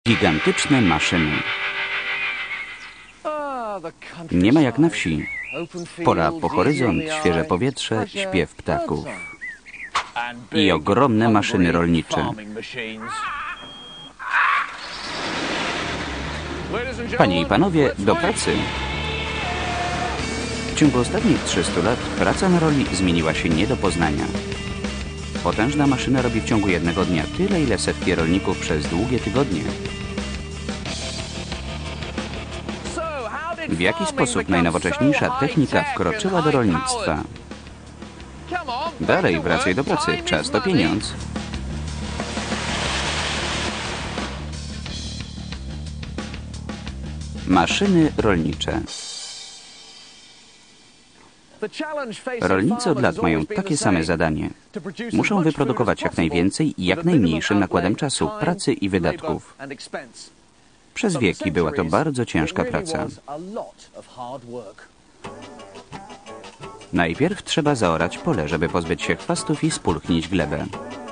Gigantyczne maszyny. Nie ma jak na wsi. Pola po horyzont, świeże powietrze, śpiew ptaków. I ogromne maszyny rolnicze. Panie i panowie, do pracy! W ciągu ostatnich 300 lat praca na roli zmieniła się nie do poznania. Potężna maszyna robi w ciągu jednego dnia tyle, ile setki rolników przez długie tygodnie. W jaki sposób najnowocześniejsza technika wkroczyła do rolnictwa? Dalej, wracaj do pracy. Czas to pieniądz. Maszyny rolnicze. Rolnicy od lat mają takie same zadanie. Muszą wyprodukować jak najwięcej i jak najmniejszym nakładem czasu, pracy i wydatków. Przez wieki była to bardzo ciężka praca. Najpierw trzeba zaorać pole, żeby pozbyć się chwastów i spulchnić glebę.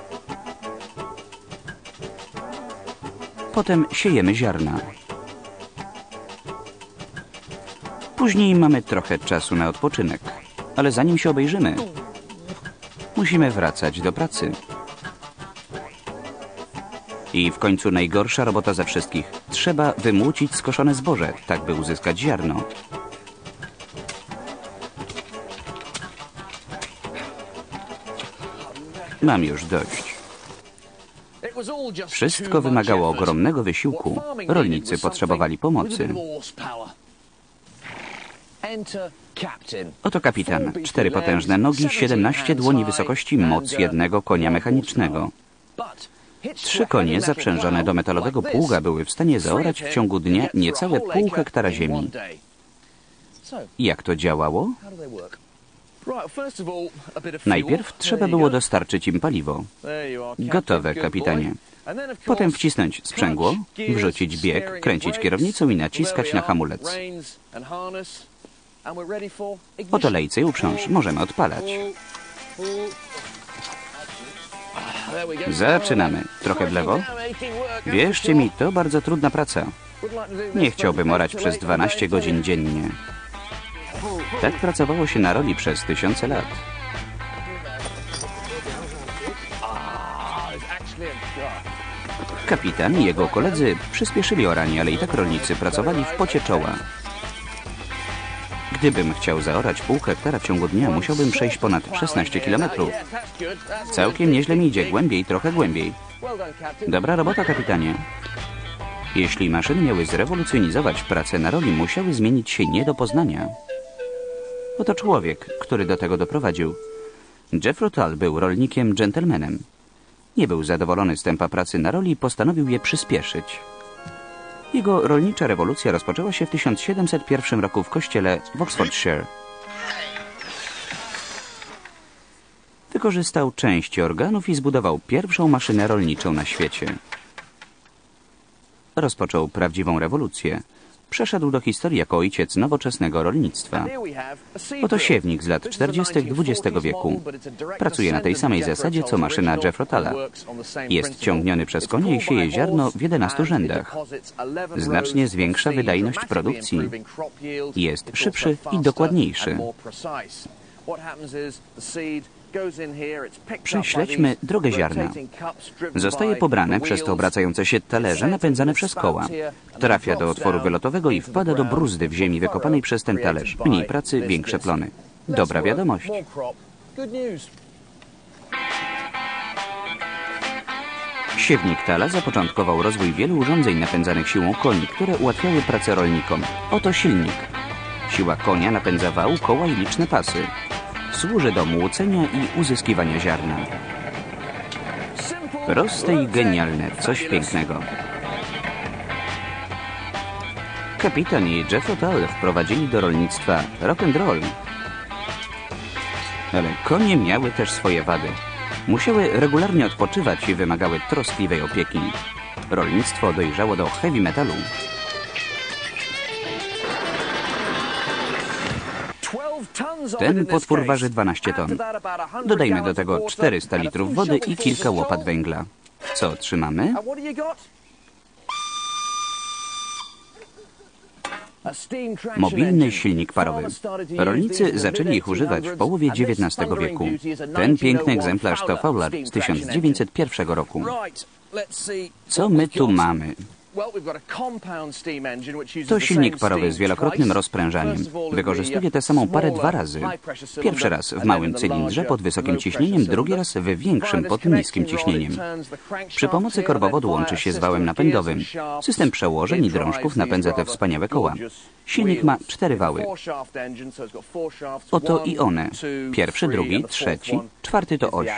Potem siejemy ziarna. Później mamy trochę czasu na odpoczynek. Ale zanim się obejrzymy, musimy wracać do pracy. I w końcu najgorsza robota ze wszystkich. Trzeba wymłócić skoszone zboże, tak by uzyskać ziarno. Mam już dość. Wszystko wymagało ogromnego wysiłku. Rolnicy potrzebowali pomocy. Oto kapitan. 4 potężne nogi, 17 dłoni wysokości, moc jednego konia mechanicznego. 3 konie zaprzężone do metalowego pługa były w stanie zaorać w ciągu dnia niecałe pół hektara ziemi. Jak to działało? Najpierw trzeba było dostarczyć im paliwo. Gotowe, kapitanie. Potem wcisnąć sprzęgło, wrzucić bieg, kręcić kierownicą i naciskać na hamulec. Oto lejce i uprząż. Możemy odpalać. Zaczynamy. Trochę w lewo. Wierzcie mi, to bardzo trudna praca. Nie chciałbym orać przez 12 godzin dziennie. Tak pracowało się na roli przez tysiące lat. Kapitan i jego koledzy przyspieszyli oranie, ale i tak rolnicy pracowali w pocie czoła. Gdybym chciał zaorać pół hektara w ciągu dnia, musiałbym przejść ponad 16 kilometrów. Całkiem nieźle mi idzie, głębiej, trochę głębiej. Dobra robota, kapitanie. Jeśli maszyny miały zrewolucjonizować pracę na roli, musiały zmienić się nie do poznania. Oto człowiek, który do tego doprowadził. Jethro Tull był rolnikiem dżentelmenem. Nie był zadowolony z tempa pracy na roli i postanowił je przyspieszyć. Jego rolnicza rewolucja rozpoczęła się w 1701 roku w kościele w Oxfordshire. Wykorzystał części organów i zbudował pierwszą maszynę rolniczą na świecie. Rozpoczął prawdziwą rewolucję. Przeszedł do historii jako ojciec nowoczesnego rolnictwa. Oto siewnik z lat 40. XX wieku. Pracuje na tej samej zasadzie, co maszyna Jethro Tulla. Jest ciągniony przez konia i sieje ziarno w 11 rzędach. Znacznie zwiększa wydajność produkcji. Jest szybszy i dokładniejszy. Prześledźmy drogę ziarna. Zostaje pobrane przez to obracające się talerze napędzane przez koła. Trafia do otworu wylotowego i wpada do bruzdy w ziemi wykopanej przez ten talerz. Mniej pracy, większe plony. Dobra wiadomość. Siewnik Tulla zapoczątkował rozwój wielu urządzeń napędzanych siłą koni, które ułatwiały pracę rolnikom. Oto silnik. Siła konia napędza wał, koła i liczne pasy. Służy do młócenia i uzyskiwania ziarna. Proste i genialne, coś pięknego. Kapitan i Jethro Tull wprowadzili do rolnictwa rock and roll. Ale konie miały też swoje wady. Musiały regularnie odpoczywać i wymagały troskliwej opieki. Rolnictwo dojrzało do heavy metalu. Ten potwór waży 12 ton. Dodajmy do tego 400 litrów wody i kilka łopat węgla. Co otrzymamy? Mobilny silnik parowy. Rolnicy zaczęli ich używać w połowie XIX wieku. Ten piękny egzemplarz to Fowler z 1901 roku. Co my tu mamy? To silnik parowy z wielokrotnym rozprężaniem. Wykorzystuje tę samą parę 2 razy. Pierwszy raz w małym cylindrze pod wysokim ciśnieniem, drugi raz w większym pod niskim ciśnieniem. Przy pomocy korbowodu łączy się z wałem napędowym. System przełożeń i drążków napędza te wspaniałe koła. Silnik ma 4 wały. Oto i one. Pierwszy, drugi, trzeci, czwarty to oś.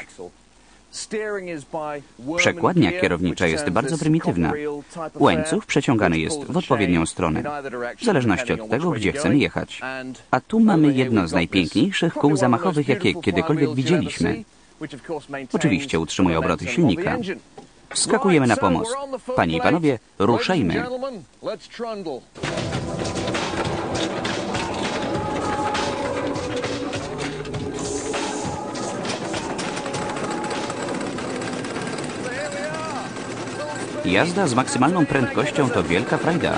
Przekładnia kierownicza jest bardzo prymitywna. Łańcuch przeciągany jest w odpowiednią stronę, w zależności od tego, gdzie chcemy jechać. A tu mamy jedno z najpiękniejszych kół zamachowych, jakie kiedykolwiek widzieliśmy. Oczywiście utrzymuje obroty silnika. Wskakujemy na pomost. Panie i panowie, ruszajmy. Jazda z maksymalną prędkością to wielka frajda.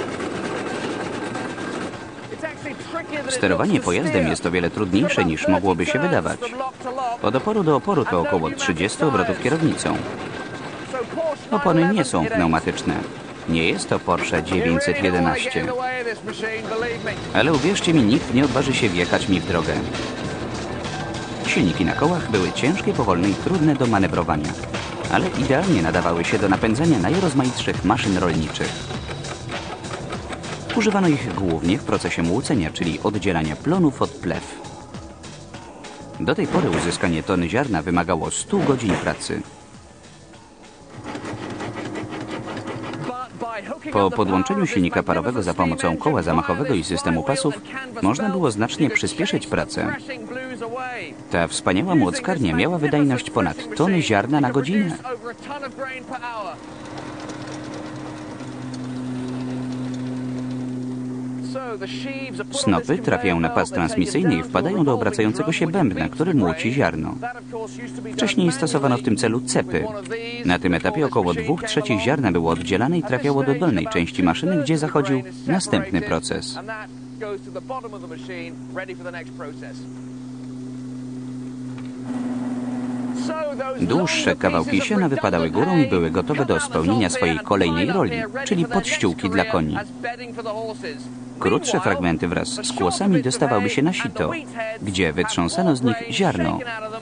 Sterowanie pojazdem jest o wiele trudniejsze niż mogłoby się wydawać. Od oporu do oporu to około 30 obrotów kierownicą. Opony nie są pneumatyczne. Nie jest to Porsche 911. Ale uwierzcie mi, nikt nie odważy się wjechać mi w drogę. Silniki na kołach były ciężkie, powolne i trudne do manewrowania, ale idealnie nadawały się do napędzania najrozmaitszych maszyn rolniczych. Używano ich głównie w procesie młócenia, czyli oddzielania plonów od plew. Do tej pory uzyskanie tony ziarna wymagało 100 godzin pracy. Po podłączeniu silnika parowego za pomocą koła zamachowego i systemu pasów można było znacznie przyspieszyć pracę. Ta wspaniała młockarnia miała wydajność ponad tony ziarna na godzinę. Snopy trafiają na pas transmisyjny i wpadają do obracającego się bębna, który młóci ziarno. Wcześniej stosowano w tym celu cepy. Na tym etapie około 2/3 ziarna było oddzielane i trafiało do dolnej części maszyny, gdzie zachodził następny proces. Dłuższe kawałki siana wypadały górą i były gotowe do spełnienia swojej kolejnej roli, czyli podściółki dla koni. Krótsze fragmenty wraz z kłosami dostawały się na sito, gdzie wytrząsano z nich ziarno.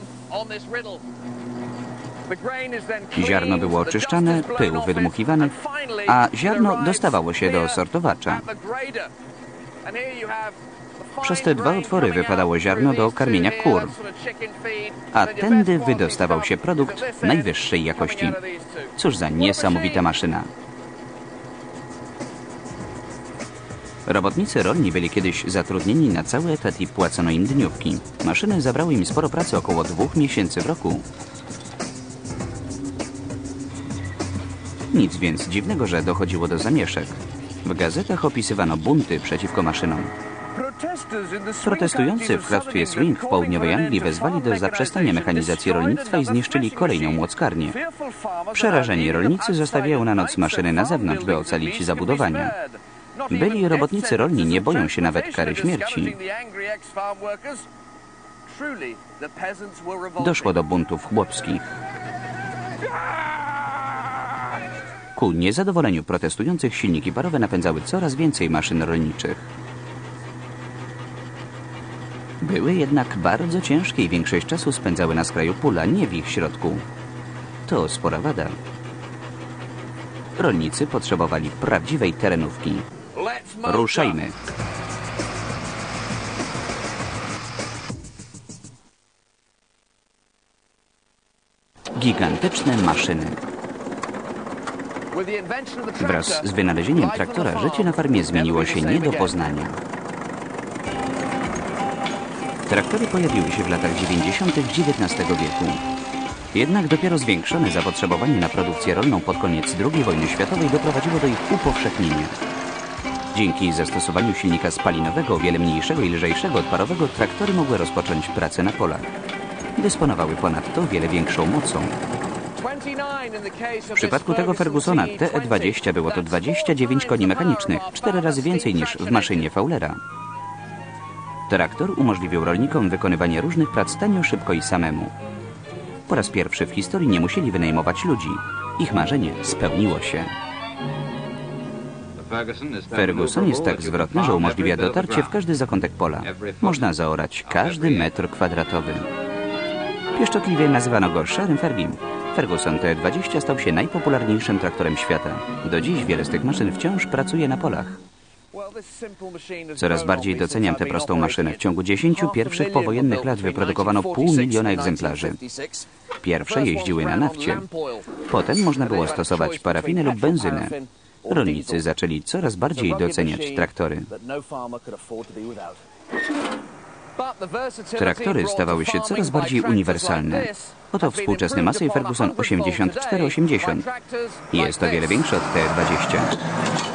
Ziarno było oczyszczane, pył wydmuchiwany, a ziarno dostawało się do sortowacza. Przez te 2 otwory wypadało ziarno do karmienia kur, a tędy wydostawał się produkt najwyższej jakości. Cóż za niesamowita maszyna. Robotnicy rolni byli kiedyś zatrudnieni na cały etat i płacono im dniówki. Maszyny zabrały im sporo pracy, około 2 miesięcy w roku. Nic więc dziwnego, że dochodziło do zamieszek. W gazetach opisywano bunty przeciwko maszynom. Protestujący w hrabstwie Swing w południowej Anglii wezwali do zaprzestania mechanizacji rolnictwa i zniszczyli kolejną młockarnię. Przerażeni rolnicy zostawiają na noc maszyny na zewnątrz, by ocalić zabudowania. Byli robotnicy rolni nie boją się nawet kary śmierci. Doszło do buntów chłopskich. Ku niezadowoleniu protestujących silniki parowe napędzały coraz więcej maszyn rolniczych. Były jednak bardzo ciężkie i większość czasu spędzały na skraju pola, nie w ich środku. To spora wada. Rolnicy potrzebowali prawdziwej terenówki. Ruszajmy! Gigantyczne maszyny. Wraz z wynalezieniem traktora życie na farmie zmieniło się nie do poznania. Traktory pojawiły się w latach 90. XIX wieku. Jednak dopiero zwiększone zapotrzebowanie na produkcję rolną pod koniec II wojny światowej doprowadziło do ich upowszechnienia. Dzięki zastosowaniu silnika spalinowego o wiele mniejszego i lżejszego od parowego, traktory mogły rozpocząć pracę na polach. Dysponowały ponadto wiele większą mocą. W przypadku tego Fergusona TE20 było to 29 koni mechanicznych, 4 razy więcej niż w maszynie Fowlera. Traktor umożliwił rolnikom wykonywanie różnych prac tanio, szybko i samemu. Po raz pierwszy w historii nie musieli wynajmować ludzi. Ich marzenie spełniło się. Ferguson jest tak zwrotny, że umożliwia dotarcie w każdy zakątek pola. Można zaorać każdy metr kwadratowy. Pieszczotliwie nazywano go Sherem Fergim. Ferguson T20 stał się najpopularniejszym traktorem świata. Do dziś wiele z tych maszyn wciąż pracuje na polach. Coraz bardziej doceniam tę prostą maszynę. W ciągu 10 pierwszych powojennych lat wyprodukowano 500 000 egzemplarzy. Pierwsze jeździły na nafcie. Potem można było stosować parafinę lub benzynę. Rolnicy zaczęli coraz bardziej doceniać traktory. Traktory stawały się coraz bardziej uniwersalne. Oto współczesny Massey Ferguson 8480. Jest o wiele większy od T20.